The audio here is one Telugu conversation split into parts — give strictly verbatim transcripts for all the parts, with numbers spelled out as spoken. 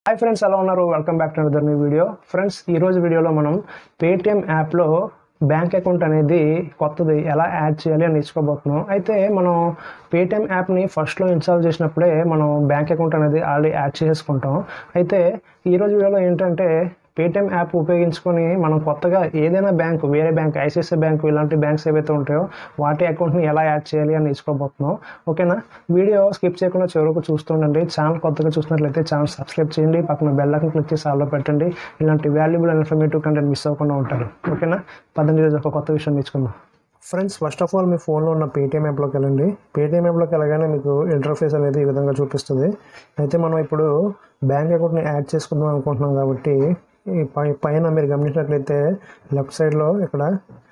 హాయ్ ఫ్రెండ్స్, ఎలా ఉన్నారు? Welcome back to another new video. Friends, ఈరోజు వీడియోలో మనం పేటిఎం యాప్లో బ్యాంక్ అకౌంట్ అనేది కొత్తది ఎలా యాడ్ చేయాలి అని నేర్చుకోబోతున్నాం. అయితే మనం పేటిఎం యాప్ని ఫస్ట్లో ఇన్స్టాల్ చేసినప్పుడే మనం బ్యాంక్ అకౌంట్ అనేది ఆల్రెడీ యాడ్ చేసుకుంటాం. అయితే ఈరోజు వీడియోలో ఏంటంటే పేటిఎం యాప్ ఉపయోగించుకొని మనం కొత్తగా ఏదైనా బ్యాంకు, వేరే బ్యాంక్, ఐసిఐసిఐ బ్యాంకు ఇలాంటి బ్యాంక్స్ ఏవైతే ఉంటాయో వాటి అకౌంట్ని ఎలా యాడ్ చేయాలి అని నేర్చుకోబోతున్నాం. ఓకేనా? వీడియో స్కిప్ చేయకుండా చివరకు చూస్తుండండి. ఛానల్ కొత్తగా చూసినట్లయితే ఛానల్ సబ్స్క్రైబ్ చేయండి, పక్కన బెల్ ఐకాన్ క్లిక్ చేసి ఆల్లో పెట్టండి. ఇలాంటి valuable and informative content miss అవ్వకుండా ఉంటారు. ఓకేనా? పదండి, రోజు ఒక కొత్త విషయం నేర్చుకుందాం. ఫ్రెండ్స్, ఫస్ట్ ఆఫ్ ఆల్ మీ ఫోన్లో ఉన్న పేటిఎం యాప్లోకి వెళ్ళండి. పేటిఎం యాప్లోకి వెళ్ళగానే మీకు ఇంటర్ఫేస్ అనేది ఈ విధంగా చూపిస్తుంది. అయితే మనం ఇప్పుడు బ్యాంక్ అకౌంట్ని యాడ్ చేసుకుందాం అనుకుంటున్నాం కాబట్టి ఈ పై పైన మీరు గమనించినట్లయితే లెఫ్ట్ సైడ్లో ఇక్కడ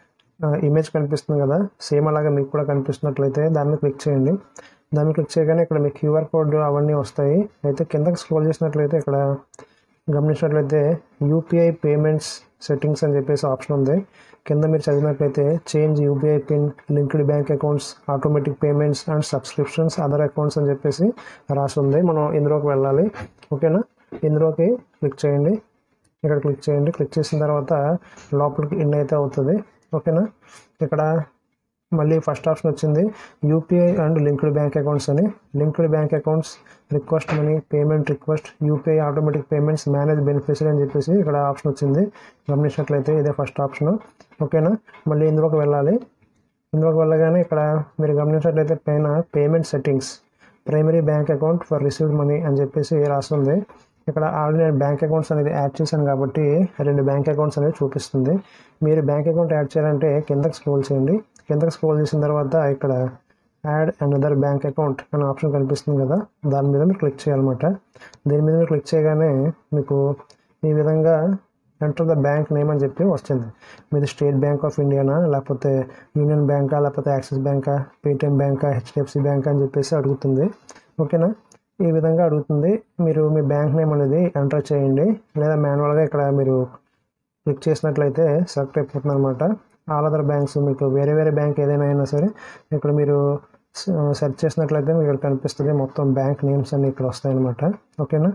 ఇమేజ్ కనిపిస్తుంది కదా, సేమ్ అలాగే మీకు కూడా కనిపిస్తున్నట్లయితే దాన్ని క్లిక్ చేయండి. దాన్ని క్లిక్ చేయగానే ఇక్కడ మీకు క్యూఆర్ కోడ్ అవన్నీ వస్తాయి. అయితే కిందకి స్క్రోల్ చేసినట్లయితే ఇక్కడ గమనించినట్లయితే యూపీఐ పేమెంట్స్ సెట్టింగ్స్ అని చెప్పేసి ఆప్షన్ ఉంది. కింద మీరు చదివినట్లయితే change UPI PIN, linked bank accounts, automatic payments and subscriptions, other accounts అని చెప్పేసి రాసి ఉంది. మనం ఇందులోకి వెళ్ళాలి. ఓకేనా? ఇందులోకి క్లిక్ చేయండి. ఇక్కడ క్లిక్ చేయండి. క్లిక్ చేసిన తర్వాత లోపలికి ఇన్ అయితే అవుతుంది. ఓకేనా? ఇక్కడ మళ్ళీ ఫస్ట్ ఆప్షన్ వచ్చింది UPI and linked bank accounts అని. Linked bank accounts, request money, payment request, UPI automatic payments, manage beneficiary అని చెప్పేసి ఇక్కడ ఆప్షన్ వచ్చింది. గమనించినట్లయితే ఇదే ఫస్ట్ ఆప్షన్. ఓకేనా? మళ్ళీ ఇందులోకి వెళ్ళాలి. ఇందులోకి వెళ్ళగానే ఇక్కడ మీరు గమనించినట్లయితే పైన payment settings, primary bank account for received money అని చెప్పేసి రాస్తుంది. ఇక్కడ ఆల్రెడీ నేను బ్యాంక్ అకౌంట్స్ అనేది యాడ్ చేశాను కాబట్టి రెండు బ్యాంక్ అకౌంట్స్ అనేది చూపిస్తుంది. మీరు బ్యాంక్ అకౌంట్ యాడ్ చేయాలంటే కిందకి స్క్రోల్ చేయండి. కిందకి స్క్రోల్ చేసిన తర్వాత ఇక్కడ యాడ్ అనదర్ బ్యాంక్ అకౌంట్ అనే ఆప్షన్ కనిపిస్తుంది కదా, దాని మీద మీరు క్లిక్ చేయాలన్నమాట. దీని మీద మీరు క్లిక్ చేయగానే మీకు ఈ విధంగా ఎంటర్ ద బ్యాంక్ నేమ్ అని చెప్పి వస్తుంది. మీది స్టేట్ బ్యాంక్ ఆఫ్ ఇండియానా, లేకపోతే యూనియన్ బ్యాంకా, లేకపోతే యాక్సిస్ బ్యాంకా, పేటిఎం బ్యాంకా, హెచ్డిఎఫ్సి బ్యాంకా అని చెప్పేసి అడుగుతుంది. ఓకేనా? ఈ విధంగా అడుగుతుంది. మీరు మీ బ్యాంక్ నేమ్ అనేది ఎంటర్ చేయండి, లేదా మాన్యువల్గా ఇక్కడ మీరు క్లిక్ చేసినట్లయితే సెలెక్ట్ అయిపోతుంది అనమాట. ఆల్ అదర్ బ్యాంక్స్, మీకు వేరే వేరే బ్యాంక్ ఏదైనా అయినా సరే ఇక్కడ మీరు సెర్చ్ చేసినట్లయితే మీకు ఇక్కడ కనిపిస్తుంది. మొత్తం బ్యాంక్ నేమ్స్ అన్ని ఇక్కడ వస్తాయన్నమాట. ఓకేనా?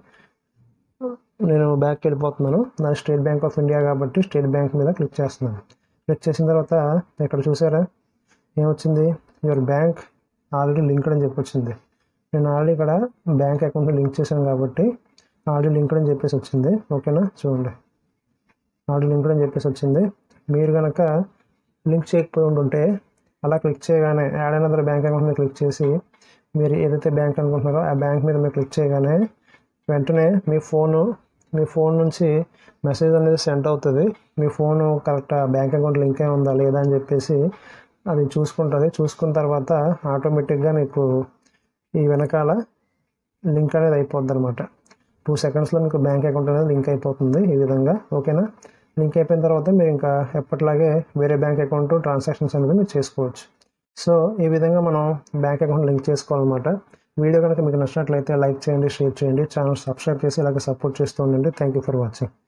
నేను బ్యాంక్కి వెళ్ళిపోతున్నాను. నాది స్టేట్ బ్యాంక్ ఆఫ్ ఇండియా కాబట్టి స్టేట్ బ్యాంక్ మీద క్లిక్ చేస్తున్నాను. క్లిక్ చేసిన తర్వాత ఇక్కడ చూసారా ఏమొచ్చింది, యువర్ బ్యాంక్ ఆల్రెడీ లింక్డ్ అని చెప్పి వచ్చింది. నేను ఆల్రెడీ ఇక్కడ బ్యాంక్ అకౌంట్ లింక్ చేశాను కాబట్టి ఆల్రెడీ లింక్డ్ అని చెప్పేసి వచ్చింది. ఓకేనా? చూడండి, ఆల్రెడీ లింక్డ్ అని చెప్పేసి వచ్చింది. మీరు కనుక లింక్ చేయకపోయి ఉంటుంటే అలా క్లిక్ చేయగానే యాడ్ అనదర్ బ్యాంక్ అకౌంట్ మీద క్లిక్ చేసి మీరు ఏదైతే బ్యాంక్ అనుకుంటున్నారో ఆ బ్యాంక్ మీద మీరు క్లిక్ చేయగానే వెంటనే మీ ఫోను మీ ఫోన్ నుంచి మెసేజ్ అనేది సెండ్ అవుతుంది. మీ phone correct bank account link అయి ఉందా లేదా అని చెప్పేసి అది చూసుకుంటుంది. చూసుకున్న తర్వాత ఆటోమేటిక్గా మీకు ఈ వెనకాల లింక్ అనేది అయిపోద్ది అనమాట. టూ సెకండ్స్లో మీకు బ్యాంక్ అకౌంట్ అనేది లింక్ అయిపోతుంది ఈ విధంగా. ఓకేనా? లింక్ అయిపోయిన తర్వాత మీరు ఇంకా ఎప్పటిలాగే వేరే బ్యాంక్ అకౌంట్ ట్రాన్సాక్షన్స్ అనేది మీరు చేసుకోవచ్చు. సో ఈ విధంగా మనం బ్యాంక్ అకౌంట్ లింక్ చేసుకోవాలన్నమాట. వీడియో కనుక మీకు నచ్చినట్లయితే లైక్ చేయండి, షేర్ చేయండి, ఛానల్ సబ్స్క్రైబ్ చేసి ఇలాగ సపోర్ట్ చేస్తూ ఉండండి. Thank you for watching.